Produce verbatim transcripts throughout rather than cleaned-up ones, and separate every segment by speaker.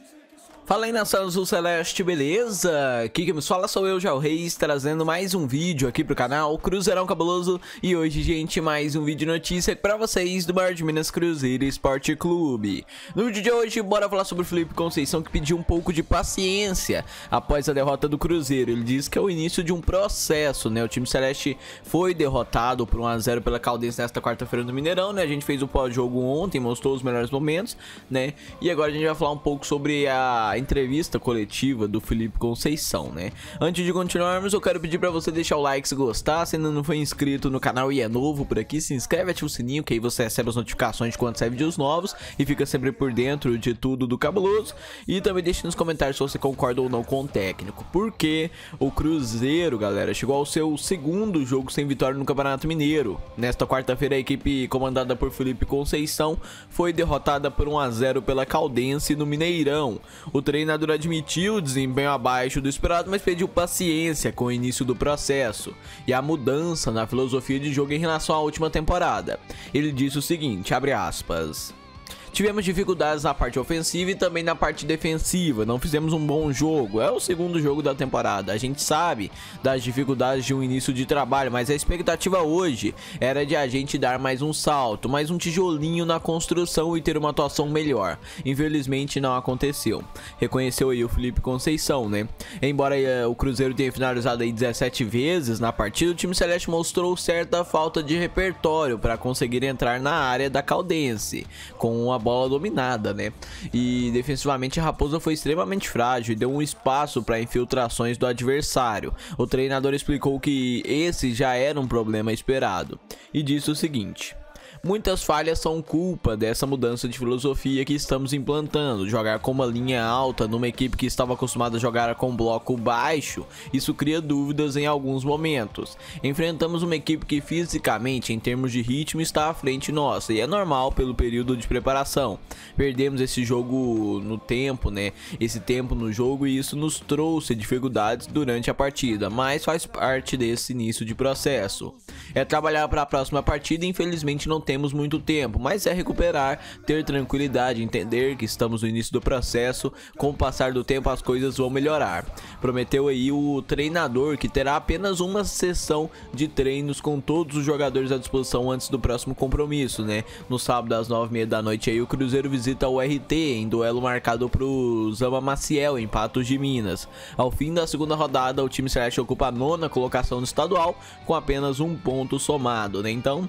Speaker 1: Fala aí, nação azul celeste, beleza? Aqui que me fala sou eu, Jal Reis, trazendo mais um vídeo aqui pro canal Cruzeirão Cabuloso. E hoje, gente, mais um vídeo de notícia pra vocês do Bar de Minas Cruzeiro Esporte Clube. No vídeo de hoje, bora falar sobre o Felipe Conceição, que pediu um pouco de paciência após a derrota do Cruzeiro. Ele diz que é o início de um processo, né? O time celeste foi derrotado por um a zero pela Caldense nesta quarta-feira no Mineirão, né? A gente fez o pós-jogo ontem, mostrou os melhores momentos, né? E agora a gente vai falar um pouco sobre a entrevista coletiva do Felipe Conceição, né? Antes de continuarmos, eu quero pedir pra você deixar o like se gostar. Se ainda não foi inscrito no canal e é novo por aqui, se inscreve, ativa o sininho, que aí você recebe as notificações de quando sair vídeos novos e fica sempre por dentro de tudo do Cabuloso. E também deixe nos comentários se você concorda ou não com o técnico, porque o Cruzeiro, galera, chegou ao seu segundo jogo sem vitória no Campeonato Mineiro. Nesta quarta-feira, a equipe comandada por Felipe Conceição foi derrotada por um a zero pela Caldense no Mineirão. O treinador admitiu o desempenho abaixo do esperado, mas pediu paciência com o início do processo e a mudança na filosofia de jogo em relação à última temporada. Ele disse o seguinte, abre aspas: tivemos dificuldades na parte ofensiva e também na parte defensiva, não fizemos um bom jogo, é o segundo jogo da temporada, a gente sabe das dificuldades de um início de trabalho, mas a expectativa hoje era de a gente dar mais um salto, mais um tijolinho na construção e ter uma atuação melhor. Infelizmente não aconteceu, reconheceu aí o Felipe Conceição, né? Embora eh, o Cruzeiro tenha finalizado aí dezessete vezes na partida, o time celeste mostrou certa falta de repertório para conseguir entrar na área da Caldense com uma bola dominada, né? E defensivamente a Raposa foi extremamente frágil e deu um espaço para infiltrações do adversário. O treinador explicou que esse já era um problema esperado e disse o seguinte: muitas falhas são culpa dessa mudança de filosofia que estamos implantando. Jogar com uma linha alta numa equipe que estava acostumada a jogar com bloco baixo, isso cria dúvidas em alguns momentos. Enfrentamos uma equipe que fisicamente, em termos de ritmo, está à frente nossa, e é normal pelo período de preparação. Perdemos esse jogo no tempo, né? Esse tempo no jogo, e isso nos trouxe dificuldades durante a partida, mas faz parte desse início de processo. É trabalhar para a próxima partida, infelizmente não temos muito tempo, mas é recuperar, ter tranquilidade, entender que estamos no início do processo, com o passar do tempo as coisas vão melhorar. Prometeu aí o treinador que terá apenas uma sessão de treinos com todos os jogadores à disposição antes do próximo compromisso, né? No sábado às nove e meia da noite aí o Cruzeiro visita o R T em duelo marcado pro Zama Maciel em Patos de Minas. Ao fim da segunda rodada, o time celeste ocupa a nona colocação no estadual com apenas um ponto somado, né? Então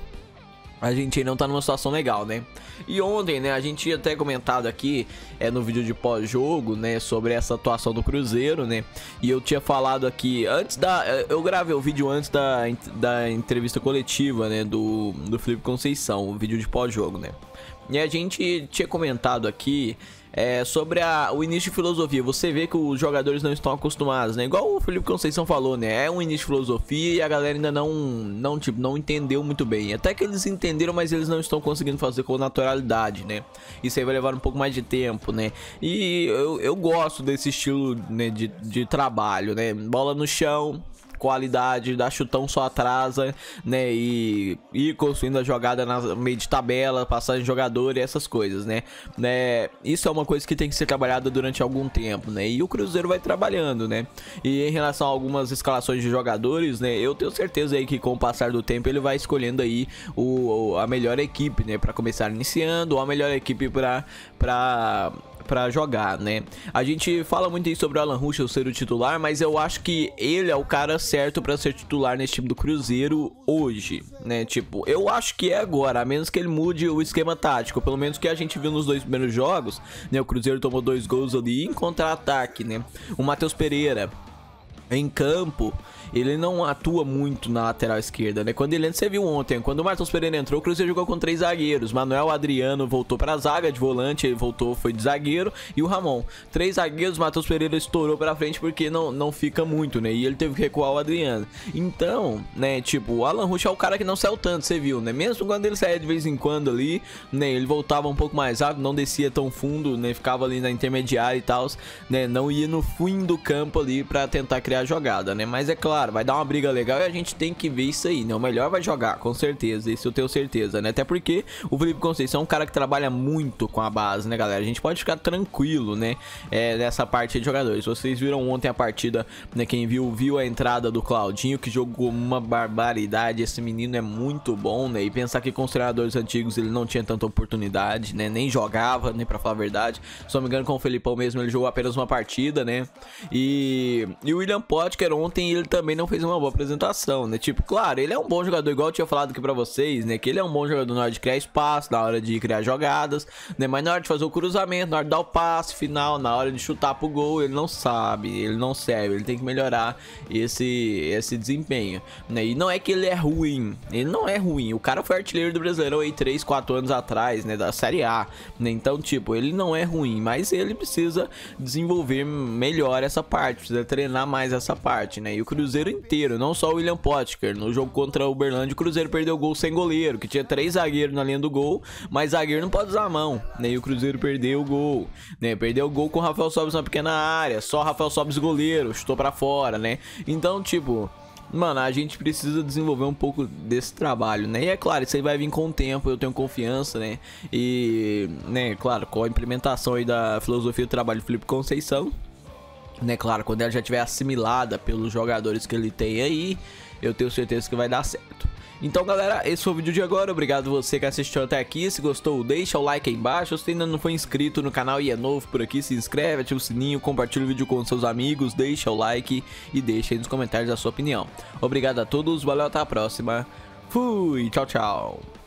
Speaker 1: a gente aí não tá numa situação legal, né? E ontem, né, a gente tinha até comentado aqui é, no vídeo de pós-jogo, né, sobre essa atuação do Cruzeiro, né? E eu tinha falado aqui, antes da... Eu gravei o vídeo antes da, da entrevista coletiva, né, do, do Felipe Conceição, o vídeo de pós-jogo, né? E a gente tinha comentado aqui É, sobre a, o início de filosofia. Você vê que os jogadores não estão acostumados, né? Igual o Felipe Conceição falou, né? É um início de filosofia e a galera ainda não, não, tipo, não entendeu muito bem. Até que eles entenderam, mas eles não estão conseguindo fazer com naturalidade, né? Isso aí vai levar um pouco mais de tempo, né? E eu, eu gosto desse estilo, né, de, de trabalho, né? Bola no chão, qualidade, dar chutão só atrasa, né, e ir construindo a jogada na meio de tabela, passagem de jogador e essas coisas, né, né, isso é uma coisa que tem que ser trabalhada durante algum tempo, né, e o Cruzeiro vai trabalhando, né, e em relação a algumas escalações de jogadores, né, eu tenho certeza aí que com o passar do tempo ele vai escolhendo aí o, a melhor equipe, né, para começar iniciando, ou a melhor equipe para para pra jogar, né? A gente fala muito aí sobre o Alan Ruschel ser o titular, mas eu acho que ele é o cara certo pra ser titular nesse time do Cruzeiro hoje, né? Tipo, eu acho que é agora, a menos que ele mude o esquema tático, pelo menos que a gente viu nos dois primeiros jogos, né? O Cruzeiro tomou dois gols ali em contra-ataque, né? O Matheus Pereira em campo, ele não atua muito na lateral esquerda, né? Quando ele entra, você viu ontem, quando o Matheus Pereira entrou, o Cruzeiro jogou com três zagueiros. Manuel Adriano voltou pra zaga de volante, ele voltou, foi de zagueiro, e o Ramon. Três zagueiros, o Matheus Pereira estourou pra frente porque não, não fica muito, né? E ele teve que recuar o Adriano. Então, né, tipo, o Alan Ruschel é o cara que não saiu tanto, você viu, né? Mesmo quando ele saía de vez em quando ali, né? Ele voltava um pouco mais rápido, não descia tão fundo, né? Ficava ali na intermediária e tal, né? Não ia no fim do campo ali pra tentar criar jogada, né? Mas é claro, claro, vai dar uma briga legal e a gente tem que ver isso aí, né? O melhor vai jogar, com certeza, isso eu tenho certeza, né? Até porque o Felipe Conceição é um cara que trabalha muito com a base, né, galera? A gente pode ficar tranquilo, né? É, nessa parte de jogadores. Vocês viram ontem a partida, né? Quem viu, viu a entrada do Claudinho, que jogou uma barbaridade. Esse menino é muito bom, né? E pensar que com os treinadores antigos ele não tinha tanta oportunidade, né? Nem jogava, nem pra falar a verdade. Se não me engano, com o Felipão mesmo, ele jogou apenas uma partida, né? E, e o William Potker ontem ele também não fez uma boa apresentação, né? Tipo, claro, ele é um bom jogador, igual eu tinha falado aqui pra vocês, né? Que ele é um bom jogador na hora de criar espaço, na hora de criar jogadas, né? Mas na hora de fazer o cruzamento, na hora de dar o passe final, na hora de chutar pro gol, ele não sabe, ele não serve, ele tem que melhorar esse, esse desempenho, né? E não é que ele é ruim, ele não é ruim, o cara foi artilheiro do Brasileirão aí três, quatro anos atrás, né? Da Série A, né? Então, tipo, ele não é ruim, mas ele precisa desenvolver melhor essa parte, precisa treinar mais essa parte, né? E o Cruzeiro inteiro, não só o William Potker, no jogo contra o Uberlândia, o Cruzeiro perdeu o gol sem goleiro, que tinha três zagueiros na linha do gol, mas zagueiro não pode usar a mão, né? E o Cruzeiro perdeu o gol, né? Perdeu o gol com o Rafael Sobis na pequena área, só Rafael Sobis goleiro, chutou pra fora, né? Então, tipo, mano, a gente precisa desenvolver um pouco desse trabalho, né? E é claro, isso aí vai vir com o tempo, eu tenho confiança, né? E, né, claro, com a implementação aí da filosofia do trabalho do Felipe Conceição, né? Claro, quando ela já estiver assimilada pelos jogadores que ele tem aí, eu tenho certeza que vai dar certo. Então, galera, esse foi o vídeo de agora. Obrigado você que assistiu até aqui. Se gostou, deixa o like aí embaixo. Se ainda não foi inscrito no canal e é novo por aqui, se inscreve, ativa o sininho, compartilha o vídeo com seus amigos, deixa o like e deixa aí nos comentários a sua opinião. Obrigado a todos, valeu, até a próxima. Fui, tchau, tchau.